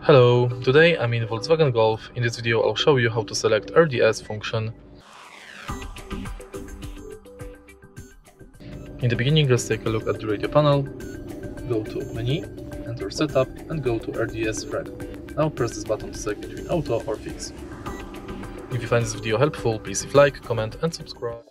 Hello, today I'm in Volkswagen Golf. In this video I'll show you how to select RDS function. In the beginning, let's take a look at the radio panel. Go to Menu, enter Setup and go to RDS Frag. Now press this button to select between Auto or Fix. If you find this video helpful, please leave a like, comment and subscribe.